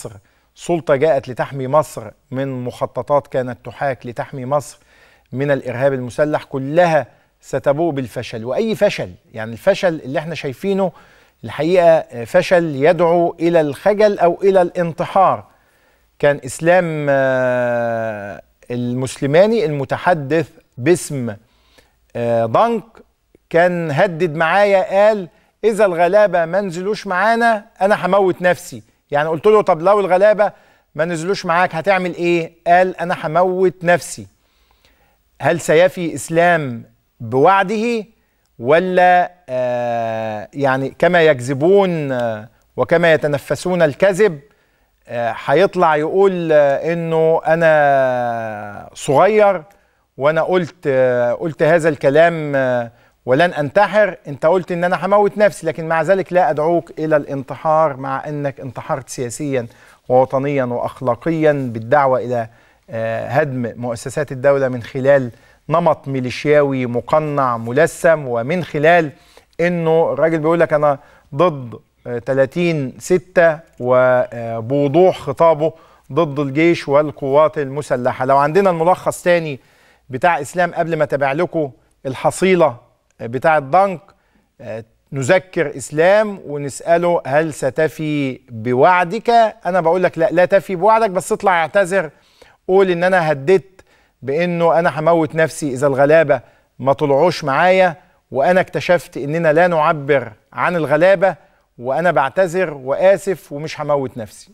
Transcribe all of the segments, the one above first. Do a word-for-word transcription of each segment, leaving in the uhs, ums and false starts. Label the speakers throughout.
Speaker 1: مصر سلطة جاءت لتحمي مصر من مخططات كانت تحاك لتحمي مصر من الإرهاب المسلح، كلها ستبوء بالفشل. وأي فشل، يعني الفشل اللي احنا شايفينه الحقيقة فشل يدعو إلى الخجل أو إلى الانتحار. كان إسلام المسلماني المتحدث باسم ضنك كان هدد معايا، قال إذا الغلابة ما نزلوش معانا أنا هموت نفسي. يعني قلت له طب لو الغلابة ما نزلوش معاك هتعمل إيه؟ قال أنا هموت نفسي. هل سيفي إسلام بوعده ولا آه يعني كما يكذبون آه وكما يتنفسون الكذب هيطلع آه يقول آه إنه أنا صغير وأنا قلت آه قلت هذا الكلام آه ولن أنتحر، أنت قلت إن أنا هموت نفسي، لكن مع ذلك لا أدعوك إلى الانتحار مع أنك انتحرت سياسيا ووطنيا وأخلاقيا بالدعوة إلى هدم مؤسسات الدولة من خلال نمط ميليشياوي مقنع ملثم، ومن خلال أنه الراجل بيقول لك أنا ضد ثلاثين ستة وبوضوح خطابه ضد الجيش والقوات المسلحة. لو عندنا الملخص تاني بتاع إسلام قبل ما تابع لكم الحصيلة بتاع الضنك، نذكر إسلام ونسأله هل ستفي بوعدك؟ أنا بقول لك لا لا تفي بوعدك، بس اطلع اعتذر، قول إن أنا هددت بإنه أنا هموت نفسي إذا الغلابة ما طلعوش معايا، وأنا اكتشفت إننا لا نعبر عن الغلابة، وأنا بعتذر وآسف ومش هموت نفسي.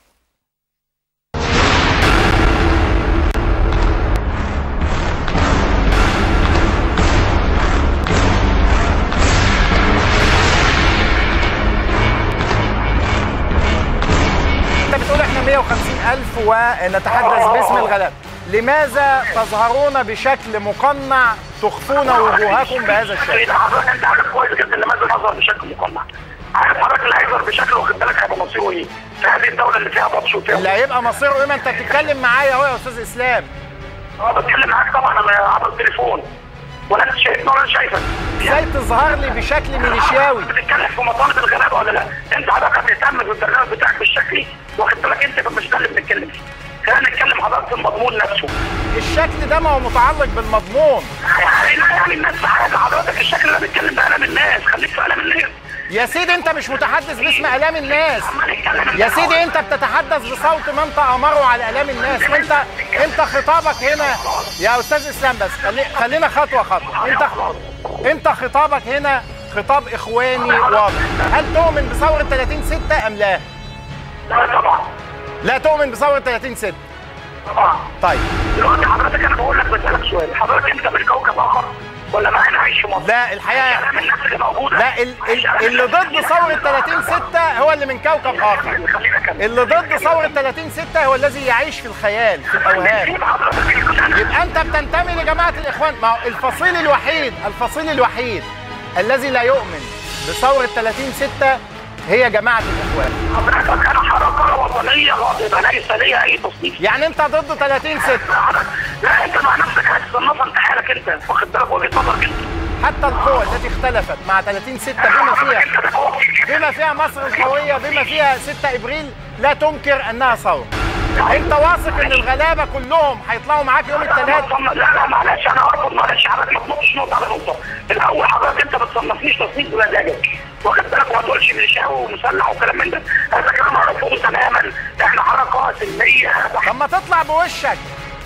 Speaker 1: مئة وخمسين ألف ونتحدث باسم الغلابة، لماذا تظهرون بشكل مقنع تخفون وجوهكم بهذا الشكل؟
Speaker 2: حضرتك انت عارف كويس جدا لماذا نظهر بشكل مقنع. عارف حضرتك اللي هيظهر بشكل واخد بالك هيبقى مصيره ايه؟ في هذه الدوله اللي فيها بطش وفيها
Speaker 1: اللي هيبقى مصيره ايه؟ ما انت بتتكلم معايا اهو يا استاذ اسلام.
Speaker 2: اه بتكلم معاك طبعا انا عبر التليفون ولا انت شايفني ولا انا شايفك.
Speaker 1: ازاي تظهر لي بشكل ميليشياوي؟
Speaker 2: بتتكلم في مطالب الغلابه ولا لا؟ انت حضرتك هتهتم بالبرنامج بتاعك بالشكل واخد بالك انت مش ده اللي بنتكلم فيه. خلينا نتكلم حضرتك في المضمون نفسه.
Speaker 1: الشكل ده ما هو متعلق بالمضمون.
Speaker 2: يعني لا يعني الناس في حاجه حضرتك، الشكل ده بيتكلم بآلام الناس، خليك في آلام الناس.
Speaker 1: يا سيدي انت مش متحدث باسم آلام الناس. يا سيدي انت بتتحدث بصوت من تأمروا على آلام الناس. انت انت خطابك هنا يا استاذ اسلام، بس خلي خلينا خطوه خطوه. انت انت خطابك هنا خطاب اخواني واضح. هل تؤمن بثوره ثلاثين ستة ام لا؟
Speaker 2: لا طبعا.
Speaker 1: لا تؤمن بثوره ثلاثين ستة؟
Speaker 2: طبعا.
Speaker 1: طيب
Speaker 2: دلوقتي حضرتك انا بقول لك بسألك سؤال، حضرتك انت من كوكب اخر ولا ما انا عايش في مصر؟
Speaker 1: لا الحقيقه
Speaker 2: اللي موجوده
Speaker 1: لا ال ال اللي ضد ثوره ثلاثين ستة هو اللي من كوكب اخر. اللي ضد ثوره ثلاثين ستة هو الذي يعيش في الخيال في الاوهام. يبقى انت بتنتمي لجماعه الاخوان. ما هو الفصيل الوحيد الفصيل الوحيد الذي لا يؤمن بثوره ثلاثين ستة هي جماعه الاخوان.
Speaker 2: حضرتك انا حركه وطنيه غاضبه ليس ليها اي تصنيف.
Speaker 1: يعني انت ضد ثلاثين ستة؟
Speaker 2: لا انت مع نفسك هتصنفها انت حالك انت، واخد بالك وجهه نظرك انت.
Speaker 1: حتى القوى التي اختلفت مع ثلاثين ستة بما فيها بما فيها مصر القويه بما فيها ستة ابريل لا تنكر انها ثوره. انت واثق ان الغلابه كلهم هيطلعوا معاك يوم الثلاث؟
Speaker 2: لا لا معلش انا ارفض، معلش حضرتك ما تنطش نقطه على نقطه. الاول حضرتك انت ما بتصنفنيش تصنيف بمزاجك، واخد بالك وما تقولش ميليشياوي ومسلح وكلام من ده، هذا كلام مرفوض تماما. احنا حركه سلميه.
Speaker 1: طب ما تطلع بوشك.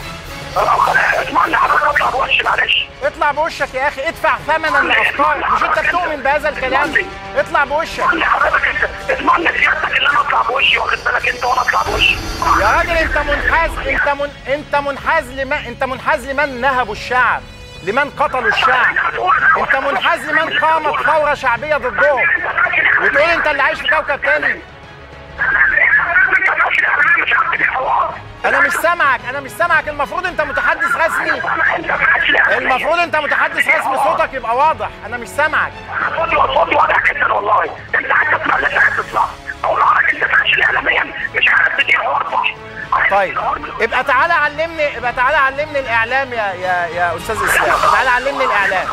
Speaker 2: اسمعني حضرتك اطلع بوشي معلش.
Speaker 1: اطلع بوشك يا اخي، ادفع ثمنا لافكارك. مش انت بتؤمن بهذا الكلام؟ اطلع بوشك.
Speaker 2: اسمعني حضرتك انت، اسمعني سيادتك اللي انا اطلع بوشي، واخد بالك انت وانا اطلع بوشي.
Speaker 1: يا راجل انت منحاز انت من انت منحاز لمن انت منحاز لمن نهبوا الشعب، لمن قتلوا الشعب. انت منحاز لمن قامت ثوره شعبيه ضدهم، وتقول انت اللي عايش في كوكب تاني. انا مش سامعك انا مش سامعك المفروض انت متحدث رسمي. المفروض انت متحدث رسمي، صوتك يبقى واضح. انا مش سامعك.
Speaker 2: صوتي صوتي واضح جدا والله. انت عايز تسمع اللي عايز تسمع. اقول لك انت فاشل اعلاميا مش عارف تدير حوار صح.
Speaker 1: طيب ابقى تعالى علمني ابقى تعالى علمني الاعلام يا يا يا استاذ اسلام. تعالى علمني الاعلام.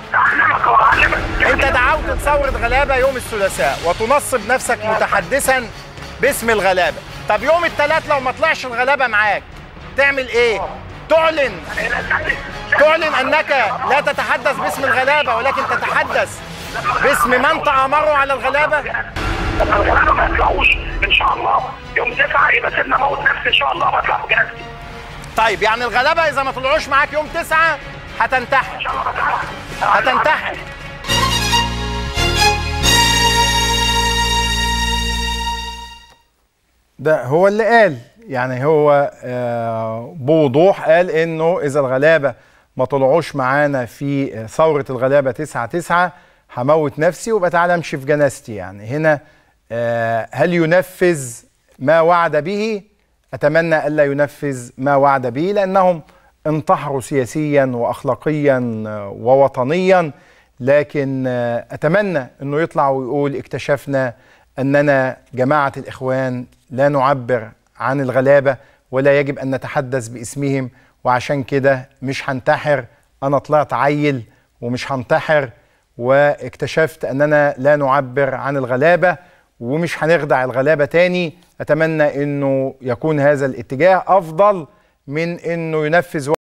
Speaker 1: انت دعوت لثوره غلابه يوم الثلاثاء وتنصب نفسك متحدثا باسم الغلابه. طب يوم الثلاث لو ما طلعش الغلابه معاك تعمل ايه؟ تعلن تعلن انك لا تتحدث باسم الغلابه ولكن تتحدث باسم من تآمروا على الغلابه؟
Speaker 2: لما الغلابه ما يطلعوش ان شاء الله يوم تسعة يبقى سيبنا موت نفسي ان شاء الله واطلع بجنازتي.
Speaker 1: طيب يعني الغلابه اذا ما طلعوش معاك يوم تسعة هتنتحر.
Speaker 2: ان شاء الله هتنتحر.
Speaker 1: هتنتحر. ده هو اللي قال، يعني هو آه بوضوح قال انه اذا الغلابه ما طلعوش معانا في ثوره الغلابه تسعة تسعة هموت نفسي وبقى تعالى امشي في جنازتي. يعني هنا آه هل ينفذ ما وعد به؟ اتمنى الا ينفذ ما وعد به، لانهم انتحروا سياسيا واخلاقيا ووطنيا. لكن آه اتمنى انه يطلع ويقول اكتشفنا اننا جماعه الاخوان لا نعبر عن الغلابه ولا يجب ان نتحدث باسمهم، وعشان كده مش هنتحر. انا طلعت عيل ومش هنتحر، واكتشفت اننا لا نعبر عن الغلابه ومش هنخدع الغلابه تاني. اتمنى انه يكون هذا الاتجاه افضل من انه ينفذ